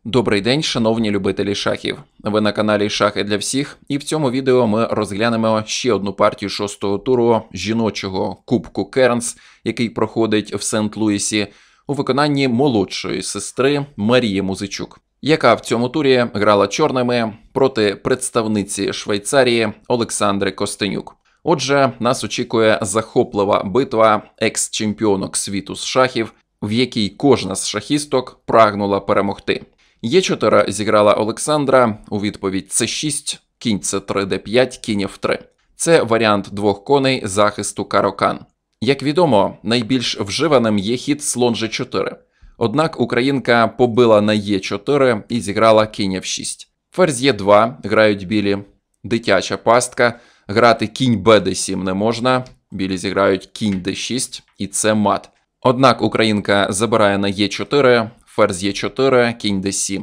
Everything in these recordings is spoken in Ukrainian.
Добрий день, шановні любителі шахів. Ви на каналі Шахи для всіх, і в цьому відео ми розглянемо ще одну партію шостого туру жіночого Кубку Кернс, який проходить в Сент-Луісі, у виконанні молодшої сестри Марії Музичук, яка в цьому турі грала чорними проти представниці Швейцарії Олександри Костенюк. Отже, нас очікує захоплива битва екс-чемпіонок світу з шахів, в якій кожна з шахісток прагнула перемогти. Е4 зіграла Олександра, у відповідь С6, кінь С3, Д5, кінь Ф3. Це варіант двох коней захисту Карокан. Як відомо, найбільш вживаним є хід слон Ж4. Однак українка побила на Е4 і зіграла кінь Ф6. Ферзь Е2 грають білі. Дитяча пастка. Грати кінь Б7 не можна. Білі зіграють кінь Д6 і це мат. Однак українка забирає на Е4, ферзь Е4, кінь Д7,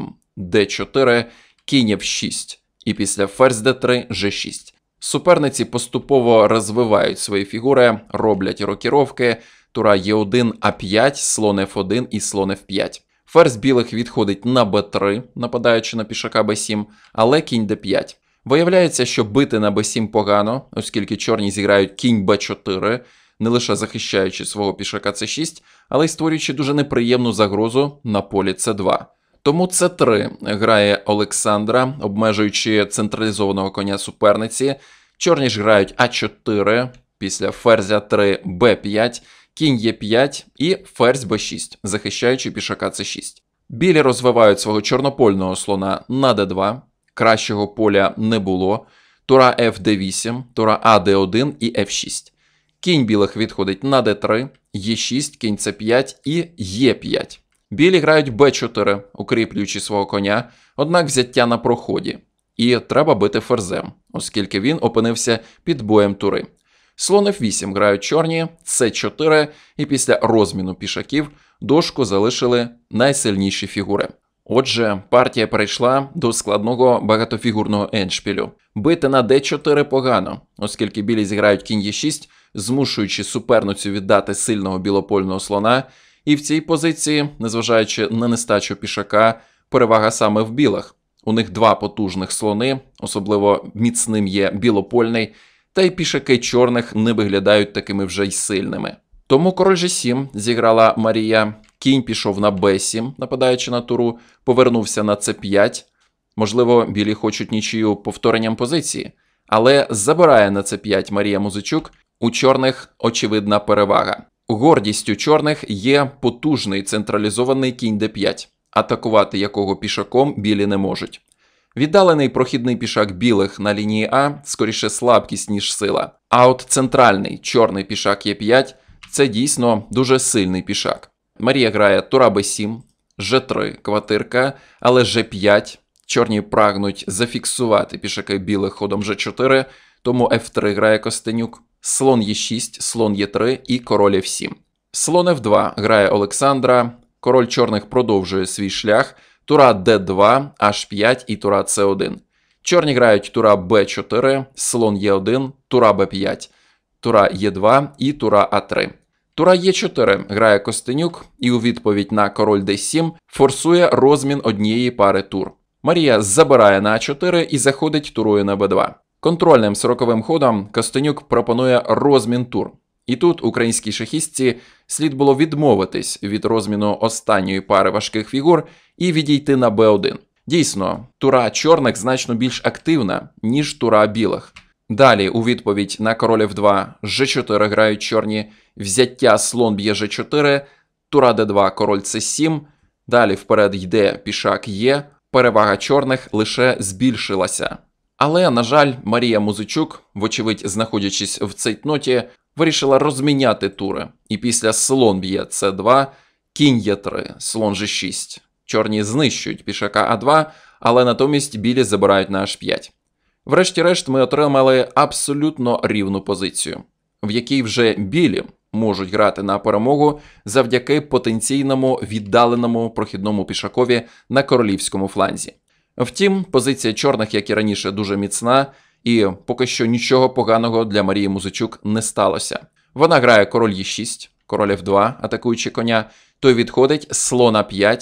Д4, кінь Ф6 і після ферзь Д3, Ж6. Суперниці поступово розвивають свої фігури, роблять рокіровки, тура Е1, А5, слон Ф1 і слон Ф5. Ферзь білих відходить на Б3, нападаючи на пішака Б7, але кінь Д5. Виявляється, що бити на Б7 погано, оскільки чорні зіграють кінь Б4, не лише захищаючи свого пішака С6, але й створюючи дуже неприємну загрозу на полі С2. Тому С3 грає Олександра, обмежуючи централізованого коня суперниці. Чорні ж грають А4, після ферзя 3, Б5, кінь Е5 і ферзь Б6, захищаючи пішака С6. Білі розвивають свого чорнопольного слона на Д2, кращого поля не було, тура Ф8, тура АД1 і Ф6. Кінь білих відходить на Д3, Е6, кінь С5 і Е5. Білі грають Б4, укріплюючи свого коня, однак взяття на проході. І треба бити ферзем, оскільки він опинився під боєм тури. Слон Ф8 грають чорні, С4, і після розміну пішаків дошку залишили найсильніші фігури. Отже, партія перейшла до складного багатофігурного ендшпілю. Бити на Д4 погано, оскільки білі зіграють кінь Е6, змушуючи суперницю віддати сильного білопольного слона, і в цій позиції, незважаючи на нестачу пішака, перевага саме в білих. У них два потужних слони, особливо міцним є білопольний, та й пішаки чорних не виглядають такими вже й сильними. Тому король Ж7 зіграла Марія, кінь пішов на Б7, нападаючи на туру, повернувся на С5. Можливо, білі хочуть нічию повторенням позиції, але забирає на С5 Марія Музичук, у чорних очевидна перевага. Гордістю чорних є потужний централізований кінь Д5, атакувати якого пішаком білі не можуть. Віддалений прохідний пішак білих на лінії А скоріше слабкість, ніж сила. А от центральний чорний пішак Е5 – це дійсно дуже сильний пішак. Марія грає тура Б7, Ж3 квартирка, але Ж5. Чорні прагнуть зафіксувати пішаки білих ходом Ж4, тому Ф3 грає Костенюк. Слон Е6, слон Е3 і король Ф7. Слон Ф2 грає Олександра, король чорних продовжує свій шлях, тура Д2, H5 і тура С1. Чорні грають тура Б4, слон Е1, тура Б5, тура Е2 і тура А3. Тура Е4 грає Костенюк і у відповідь на король Д7 форсує розмін однієї пари тур. Марія забирає на А4 і заходить турою на Б2. Контрольним 40-м ходом Костенюк пропонує розмін тур. І тут українській шахістці слід було відмовитись від розміну останньої пари важких фігур і відійти на Б1. Дійсно, тура чорних значно більш активна, ніж тура білих. Далі у відповідь на король Ф2 Ж4 грають чорні, взяття слон б'є Ж4, тура Д2 король С7, далі вперед йде пішак Е, перевага чорних лише збільшилася. Але, на жаль, Марія Музичук, вочевидь знаходячись в цейтноті, вирішила розміняти тури. І після слон б'є С2, кінь Е3, слон Ж6. Чорні знищують пішака А2, але натомість білі забирають на H5. Врешті-решт ми отримали абсолютно рівну позицію, в якій вже білі можуть грати на перемогу завдяки потенційному віддаленому прохідному пішакові на королівському фланзі. Втім, позиція чорних, як і раніше, дуже міцна, і поки що нічого поганого для Марії Музичук не сталося. Вона грає король Е6, король F2, атакуючи коня, той відходить, слон А5,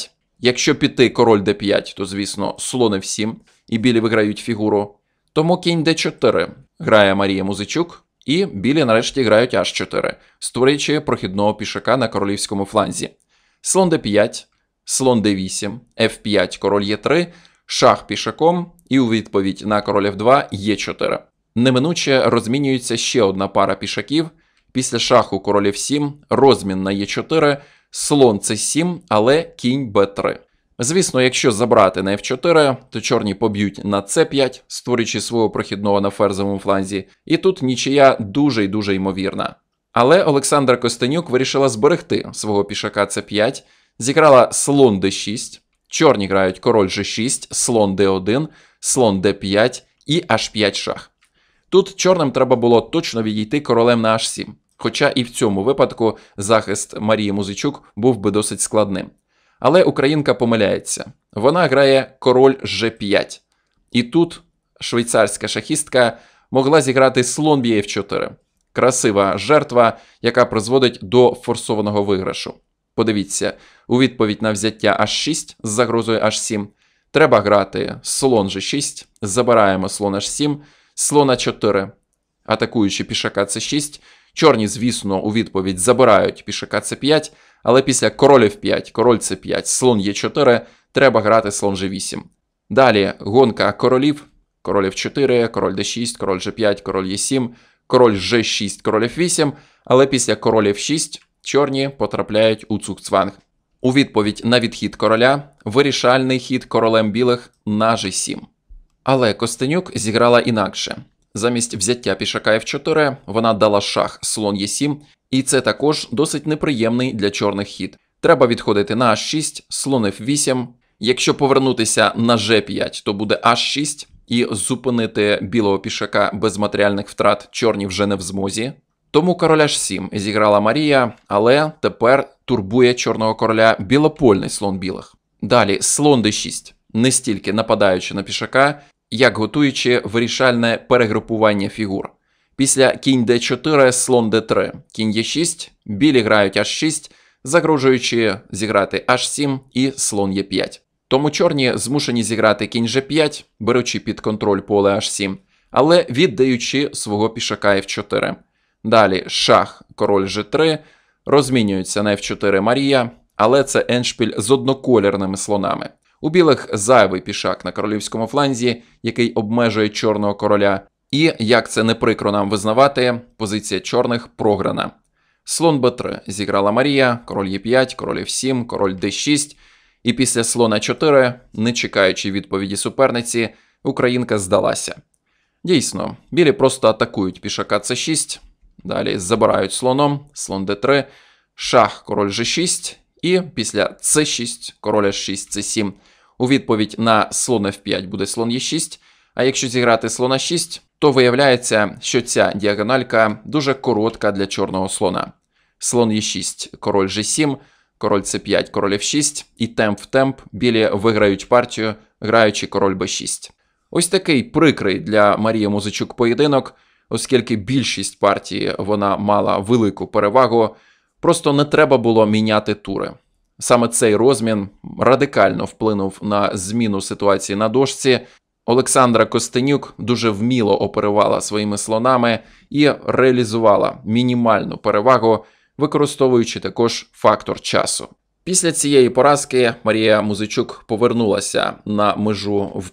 Якщо піти король d5, то, звісно, слон f7, і білі виграють фігуру. Тому кінь d4 грає Марія Музичук, і білі нарешті грають h4, створюючи прохідного пішака на королівському фланзі. Слон d5, слон d8, f5, король e3, шах пішаком, і у відповідь на король f2 e4. Неминуче розмінюється ще одна пара пішаків. Після шаху король f7, розмін на e4, слон c7, але кінь b3. Звісно, якщо забрати на f4, то чорні поб'ють на c5, створюючи свого прохідного на ферзовому фланзі, і тут нічия дуже й дуже ймовірна. Але Олександра Костенюк вирішила зберегти свого пішака c5, зіграла слон d6, чорні грають король g6, слон d1, слон d5 і h5 шах. Тут чорним треба було точно відійти королем на h7, хоча і в цьому випадку захист Марії Музичук був би досить складним. Але українка помиляється. Вона грає король g5. І тут швейцарська шахістка могла зіграти слон б'є f4. Красива жертва, яка призводить до форсованого виграшу. Подивіться, у відповідь на взяття h6 з загрозою h7 треба грати слон g6, забираємо слон h7, слон a4, атакуючи пішака c6. Чорні, звісно, у відповідь забирають пішака c5, але після король f5, король c5, слон e4 треба грати слон g8. Далі гонка королів, король f4, король d6, король g5, король e7, король g6, король f8, але після король f6 чорні потрапляють у цугцванг. У відповідь на відхід короля вирішальний хід королем білих на g7. Але Костенюк зіграла інакше. Замість взяття пішака f4 вона дала шах слон e7, і це також досить неприємний для чорних хід. Треба відходити на h6, слон f8. Якщо повернутися на g5, то буде h6, і зупинити білого пішака без матеріальних втрат чорні вже не в змозі. Тому король h7 зіграла Марія, але тепер турбує чорного короля білопольний слон білих. Далі слон d6, не стільки нападаючи на пішака, як готуючи вирішальне перегрупування фігур. Після кінь d4, слон d3, кінь e6, білі грають h6, загрожуючи зіграти h7 і слон e5. Тому чорні змушені зіграти кінь g5, беручи під контроль поле h7, але віддаючи свого пішака f4. Далі шах, король g3, розмінюється на f4 Марія, але це ендшпіль з одноколірними слонами. У білих зайвий пішак на королівському фланзі, який обмежує чорного короля. І, як це не прикро нам визнавати, позиція чорних програна. Слон b3 зіграла Марія, король e5, король f7, король d6. І після слона 4, не чекаючи відповіді суперниці, українка здалася. Дійсно, білі просто атакують пішака c6, далі забирають слоном, слон d3, шах, король g6, і після c6, король h6, c7. У відповідь на слон f5 буде слон e6, а якщо зіграти слона 6, то виявляється, що ця діагональка дуже коротка для чорного слона. Слон e6, король g7, король c5, король f6, і темп в темп білі виграють партію, граючи король b6. Ось такий прикрий для Марії Музичук поєдинок, оскільки більшість партії вона мала велику перевагу, просто не треба було міняти тури. Саме цей розмін радикально вплинув на зміну ситуації на дошці. Олександра Костенюк дуже вміло оперувала своїми слонами і реалізувала мінімальну перевагу, використовуючи також фактор часу. Після цієї поразки Марія Музичук повернулася на межу в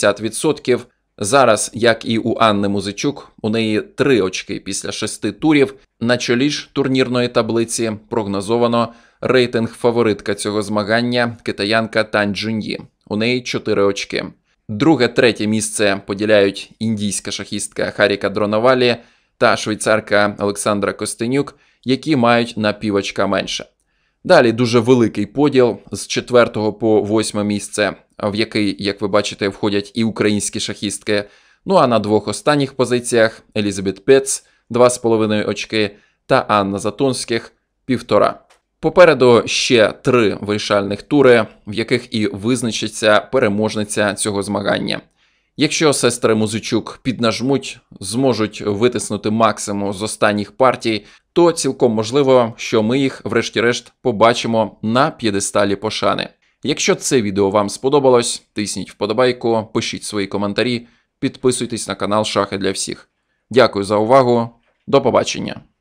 50%. Зараз, як і у Анни Музичук, у неї 3 очки після 6 турів. На чолі ж турнірної таблиці прогнозовано рейтинг фаворитка цього змагання китаянка Тань Чжуньї. У неї 4 очки. Друге-третє місце поділяють індійська шахістка Харіка Дронавалі та швейцарка Олександра Костенюк, які мають на півочка менше. Далі дуже великий поділ з 4 по 8 місце, в який, як ви бачите, входять і українські шахістки. Ну а на 2 останніх позиціях Елізабет Пец 2,5 очки та Анна Затонських 1,5. Попереду ще 3 вирішальних тури, в яких і визначиться переможниця цього змагання. Якщо сестри Музичук піднажмуть, зможуть витиснути максимум з останніх партій, то цілком можливо, що ми їх врешті-решт побачимо на п'єдесталі пошани. Якщо це відео вам сподобалось, тисніть вподобайку, пишіть свої коментарі, підписуйтесь на канал Шахи для всіх. Дякую за увагу, до побачення!